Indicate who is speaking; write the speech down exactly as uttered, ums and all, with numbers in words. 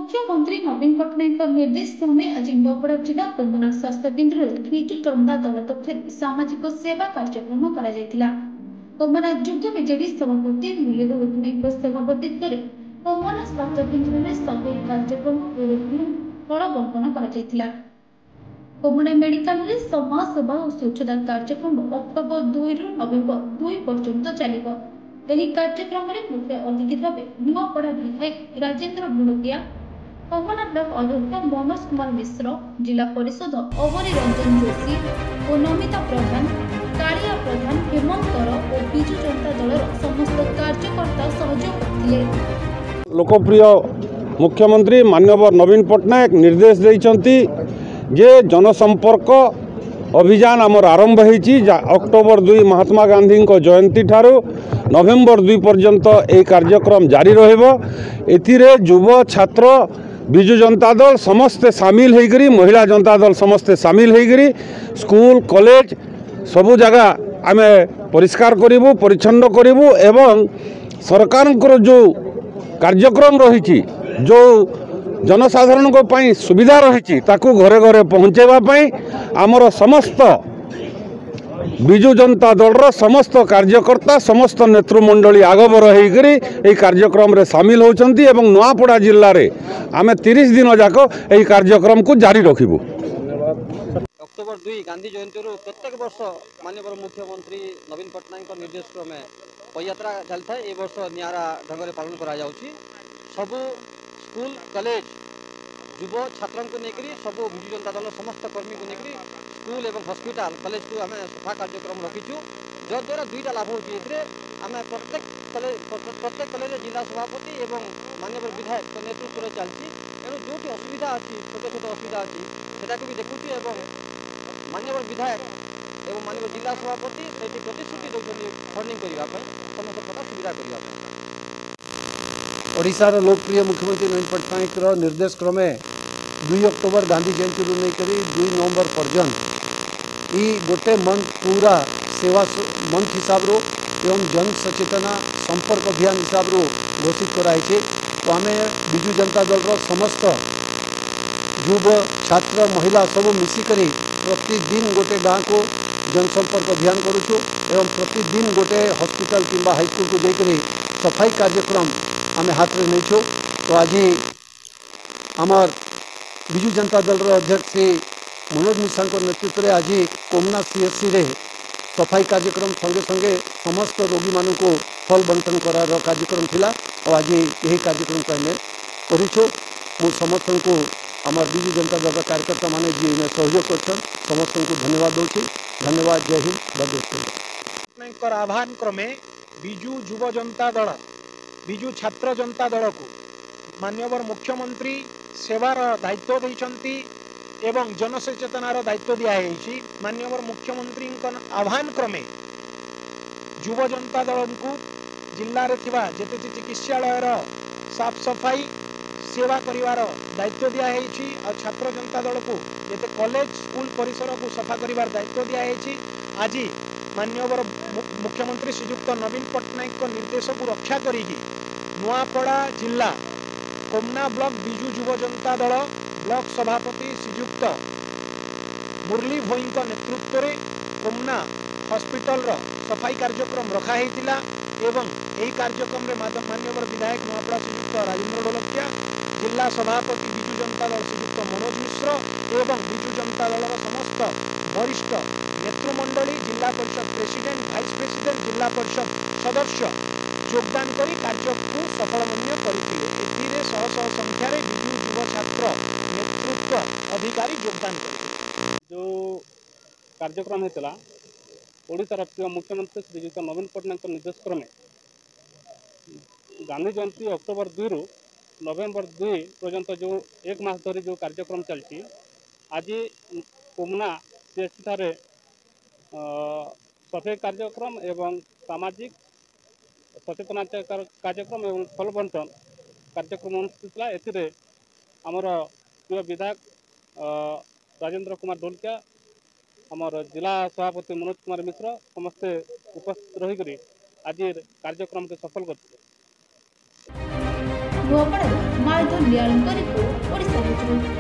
Speaker 1: मुख्यमंत्री नवीन पट्टनायक निर्देश क्रमे आज नूआपड़ा जिला कमना स्वास्थ्य केन्द्र विजु जनता दल पक्ष सामाजिक सेवा कार्यक्रम कमना युद्ध विजेडी सभापति मुरलीधर सभापतित्व कमना स्वास्थ्य केन्द्र में सफाई कार्यक्रम फल बंटन कमना मेडिकल में समाजसेवा और स्वच्छता कार्यक्रम अक्टोबर दुई रु नवेम्बर दुई पर्यंत चलिब। ଏହି କାର୍ଯ୍ୟକ୍ରମରେ ମୁଖ୍ୟ ଅତିଥି ଭାବେ ନୂଆପଡ଼ା ବିଧାୟକ ରାଜେନ୍ଦ୍ର ଗୁଣୁକିଆ, କମନା ବ୍ଲକ ଅଧ୍ୟକ୍ଷ ମନୋଜ କୁମାର ମିଶ୍ର, ଜିଲ୍ଲା ପରିଷଦ ଅବନୀ ରଞ୍ଜନ ଯୋଶୀ ଓ ନମିତା ପ୍ରଧାନ, କାଳିଆ ପ୍ରଧାନ, ହେମନ୍ତ କର ଓ ବିଜୁ ଜନତା ଦଳର ସମସ୍ତ କାର୍ଯ୍ୟକର୍ତ୍ତା ସହଯୋଗ କରିଥିଲେ।
Speaker 2: लोकप्रिय मुख्यमंत्री माननीय नवीन पट्टनायक निर्देश देइछंती जे जनसंपर्क अभियान आमर आरंभ होईची अक्टोबर दुई महात्मा गांधी जयंती ठारू नवेम्बर दुई पर्यंत ए कार्यक्रम जारी रहिबो। एथिरे युव छात्र बिजु जनता दल समस्ते सामिल होइकरी महिला जनता दल समस्ते सामिल होइकरी स्कूल कॉलेज सबु जगह आमे परिष्कार करिवु परिच्छन्न करिवु एवं सरकार जो कार्यक्रम रही जो जनसाधारण को पाई सुविधा रही ताकू घरे घरे पहुँचेवाई आमर समस्त बिजु जनता दल समस्त कार्यकर्ता समस्त नेतृमंडली आगबर होकर कार्यक्रम रे सामिल होती एवं नुआपड़ा जिले में आम तीस दिन जाक यह कार्यक्रम को जारी रखिबु।
Speaker 3: अक्टोबर दुई गांधी जयंती प्रत्येक वर्ष माननीय मुख्यमंत्री नवीन पट्टनायक निर्देश क्रमे पदयात्रा चलता है। ए वर्ष नियारा ढंग से पालन करा जाउछि। सबु स्कूल कॉलेज युव छात्र को लेकर सबू बिजु जनता दल समस्त कर्मी को लेकर स्कूल एवं हॉस्पिटल कॉलेज को आम सफा कार्यक्रम रखीचु जद्वारा दुईटा लाभ होती आम प्रत्येक कॉलेज प्रत्येक कॉलेज जिला सभापति एवं माननीय विधायक नेतृत्व में चलती तेणु जो असुविधा अच्छी छोट छोट असुविधा अच्छी से भी देखुची एवं माननीय विधायक एवं माननीय जिला सभापति से प्रतिश्रुति दौरान फंडिंग करने समस्त प्रकार सुविधा करने।
Speaker 4: ओडिशार लोकप्रिय मुख्यमंत्री नवीन पट्टनायक निर्देश क्रमे दुई अक्टोबर गांधी जयंती लेकर दुई नवंबर पर्यंत ई गोटे मंथ पूरा सेवा मंथ हिसाब रो एवं जन सचेतना संपर्क अभियान हिसाब रो घोषित कराई। तो आम बिजु जनता दल समस्त युव छात्र महिला सब मिसिक प्रतिदिन गोटे गाँव को जनसंपर्क अभियान करुचु एवं प्रतिदिन गोटे हॉस्पिटल किंबा हाईस्कूल को देकर सफाई कार्यक्रम आम हाथ में नहीं छो। तो आज आमर बिजु जनता दल अध्यक्ष श्री मनोज मिश्रा नेतृत्व में आज कोमना सीएससी रे सफाई कार्यक्रम संगे संगे समस्त रोगी मान को फल बंटन करार कार्यक्रम थिला और आज यही कार्यक्रम को आम करूँ। मु समस्त को आमर बिजु जनता दल कार्यकर्ता माने जी में सहयोग कर समस्त को धन्यवाद दूसरी। धन्यवाद। जय हिंद।
Speaker 5: पट्टनायक आह्वान क्रमे बिजु युव जनता दल बिजु छात्र जनता दल को माननीय मुख्यमंत्री सेवार दायित्व देइछंती एवं जनसचेतनार दायित्व दिखाई। माननीय मुख्यमंत्री आह्वान क्रमे युव जनता दल को जिले में थिबा जेते चिकित्सालयर साफ सफाई सेवा करिवार दायित्व दिखाई और छात्र जनता दल को जेते कॉलेज स्कूल परिसर को सफा करिवार दायित्व दिखाई। आज माननीय मुख्यमंत्री श्रीयुक्त नवीन पट्टनायक निर्देश को रक्षा करी नुआपड़ा जिला कोमना ब्लॉक बिजु युव जनता दल ब्लॉक सभापति श्रीयुक्त मुरली भोई नेतृत्व में कोमना हॉस्पिटल रो सफाई कार्यक्रम रखाई एवं यही कार्यक्रम में माननीय विधायक नुआपड़ा श्रीयुक्त राजेन्द्र गुणुकिया जिला सभापति बिजु जनता दल श्रीयुक्त मनोज मिश्र एवं बिजु जनता दल समस्त वरिष्ठ नेतृमंडली जिला परिषद प्रेसिडेंट वाइस प्रेसिडेंट जिला परिषद सदस्य योगदान करी कार्य को सफलमन्य करथिले। एथिरे शह शह संख्यार बिजु युव छात्र नेतृत्व अधिकारी योगदान करथिले।
Speaker 6: जो कार्यक्रम होता ओडिशार प्रिय मुख्यमंत्री श्रीयुक्त नवीन पट्टनायक निर्देश क्रमे गांधी जयंती अक्टोबर दुई रु नवेम्बर दुई पर्यंत जो एक मास धरी जो कार्यक्रम चलती आज कोमना सीएससी ठारे सफाई कार्यक्रम एवं सामाजिक सचेतना कार्यक्रम एवं फल बंटन कार्यक्रम अनुष्ठित होता। एमर प्रिय विधायक राजेन्द्र कुमार ढोलकिया आमर जिला सभापति मनोज कुमार मिश्र समस्ते उपस्थित रही आज कार्यक्रम के सफल करते।
Speaker 1: ନୂଆପଡ଼ାରୁ ମାଳଧର ଲିଆଳଙ୍କ ରିପୋର୍ଟ ଓଡ଼ିଶା ନ୍ୟୁଜ୍।